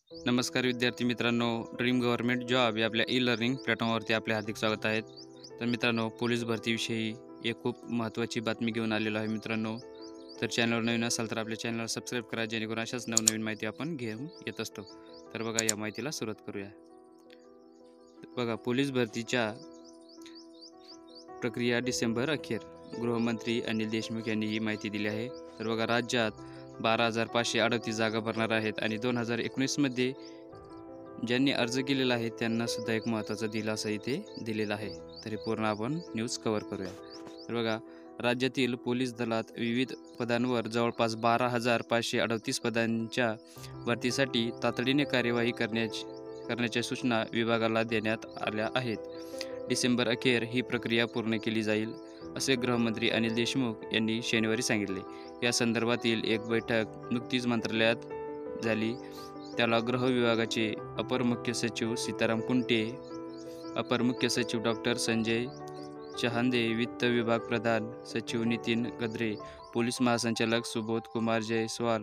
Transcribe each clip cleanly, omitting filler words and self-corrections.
नमस्कार विद्यार्थी मित्रांनो, ड्रीम गव्हर्नमेंट जॉब या आपल्या ई लर्निंग प्लॅटफॉर्मवरती आपले हार्दिक स्वागत आहेत. तर मित्रांनो, पोलीस भरतीविषयी एक खूप महत्त्वाची बातमी घेऊन आलेलो आहे मित्रांनो. तर चॅनलवर नवीन असाल तर आपल्या चॅनलला सबस्क्राईब करा, जेणेकरून अशाच नवनवीन माहिती आपण घेऊन येत असतो. तर बघा, या माहितीला सुरुवात करूया. बघा, पोलीस भरतीच्या प्रक्रिया डिसेंबर अखेर. गृहमंत्री अनिल देशमुख यांनी ही माहिती दिली आहे. तर बघा, राज्यात 12,538 जागा भरणार आहेत आणि 2019मध्ये ज्यांनी अर्ज केलेला आहे त्यांना सुद्धा एक महत्त्वाचा दिलासा इथे दिलेला आहे. तरी पूर्ण आपण न्यूज कव्हर करूया. तर बघा, राज्यातील पोलीस दलात विविध पदांवर जवळपास 12,538 पदांच्या भरतीसाठी तातडीने कार्यवाही करण्याच्या सूचना विभागाला देण्यात आल्या आहेत. डिसेंबर अखेर ही प्रक्रिया पूर्ण केली जाईल, असे गृहमंत्री अनिल देशमुख यांनी शनिवारी सांगितले. या संदर्भातील एक बैठक नुकतीच मंत्रालयात झाली. त्याला गृह विभागाचे अपर मुख्य सचिव सीताराम कुंटे, अपर मुख्य सचिव डॉक्टर संजय चहांदे, वित्त विभाग प्रधान सचिव नितीन गद्रे, पोलीस महासंचालक सुबोध कुमार जयस्वाल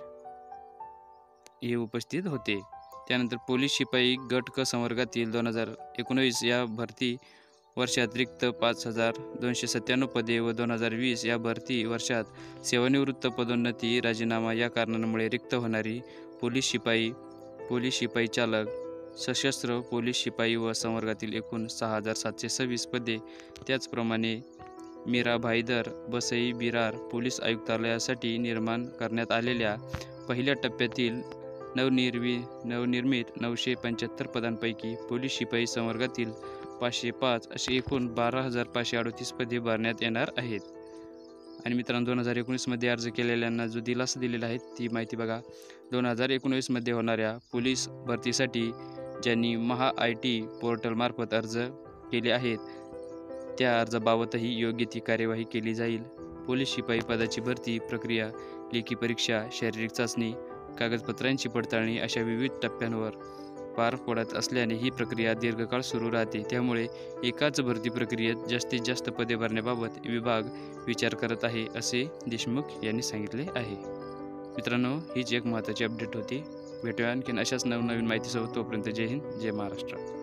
हे उपस्थित होते. त्यानंतर पोलीस शिपाई गट क संवर्गातील 2019 या भरती वर्षात रिक्त 5,297 पदे व 2020 या भरती वर्षात सेवानिवृत्त पदोन्नती राजीनामा या कारणांमुळे रिक्त होणारी पोलीस शिपाई चालक, सशस्त्र पोलीस शिपाई व संवर्गातील एकूण 6,726 पदे. त्याचप्रमाणे मीरा भाईदर, वसई विरार पोलीस आयुक्तालयासाठी निर्माण करण्यात आलेल्या पहिल्या टप्प्यातील नवनिर्मित 975 पदांपैकी पोलीस शिपाई संवर्गातील 505 अशी एकूण 12,538 पदे भरण्यात येणार आहेत. आणि मित्रांनो, 2019मध्ये अर्ज केलेल्यांना जो दिलासा दिलेला आहे ती माहिती बघा. 2019मध्ये होणाऱ्या पोलीस भरतीसाठी ज्यांनी MahaIT पोर्टलमार्फत अर्ज केले आहेत त्या अर्जाबाबतही योग्य ती कार्यवाही केली जाईल. पोलीस शिपाई पदाची भरती प्रक्रिया, लेखी परीक्षा, शारीरिक चाचणी, कागदपत्रांची पडताळणी अशा विविध टप्प्यांवर पार पडत असल्याने ही प्रक्रिया दीर्घकाळ सुरू राहते. त्यामुळे एकाच भरती प्रक्रियेत जास्तीत जास्त पदे भरण्याबाबत विभाग विचार करत आहे, असे देशमुख यांनी सांगितले आहे. मित्रांनो, हीच एक महत्त्वाची अपडेट होती. भेटूया आणखीन अशाच नवनवीन माहितीसोबत. तोपर्यंत जय हिंद, जय महाराष्ट्र.